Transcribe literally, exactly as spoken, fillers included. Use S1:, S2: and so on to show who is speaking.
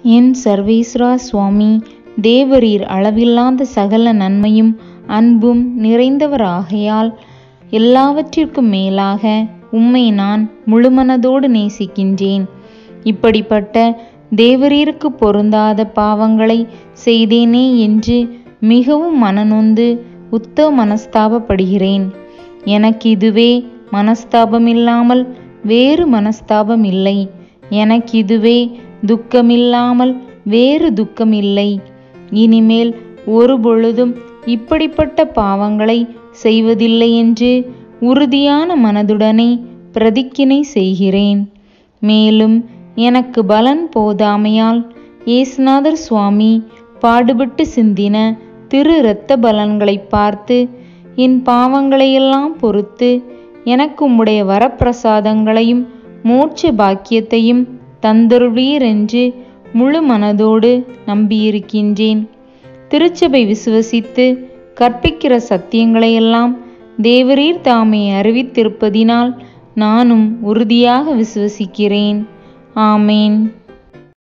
S1: என் சர்வேஸ்வரா சுவாமி, தேவரீர் அளவில்லாத சகல நன்மையும் அன்பும் நிறைந்தவராகையால் எல்லாவற்றிற்கும் மேலாக உம்மை நான் முழுமனதோடு நேசிக்கின்றேன். இப்படிப்பட்ட தேவரீருக்கு பொருந்தாத பாவங்களை செய்தேனே என்று மிகவும் மனநொந்து உத்த மனஸ்தாபப்படுகிறேன். எனக்கு இதுவே மனஸ்தாபமில்லாமல் வேறு மனஸ்தாபம் இல்லை. எனக்கு இதுவே துக்கமில்லாமல் வேறு துக்கம் இல்லை. இனிமேல் ஒரு பொழுதும் இப்படிப்பட்ட பாவங்களை செய்வதில்லை என்று உறுதியான மனதுடனே பிரதிக்கினை செய்கிறேன். மேலும் எனக்கு பலன் போதாமையால் ஏசுநாதர் சுவாமி பாடுபட்டு சிந்தின திரு இரத்த பலன்களை பார்த்து என் பாவங்களையெல்லாம் பொறுத்து எனக்கு உம்முடைய வரப்பிரசாதங்களையும் மோட்ச பாக்கியத்தையும் தந்தருளீர் என்று முழு மனதோடு நம்பியிருக்கின்றேன். திருச்சபை விசுவசித்து கற்பிக்கிற சத்தியங்களையெல்லாம் தேவரீர் தாமே அறிவித்திருப்பதினால் நானும் உறுதியாக விசுவசிக்கிறேன். ஆமேன்.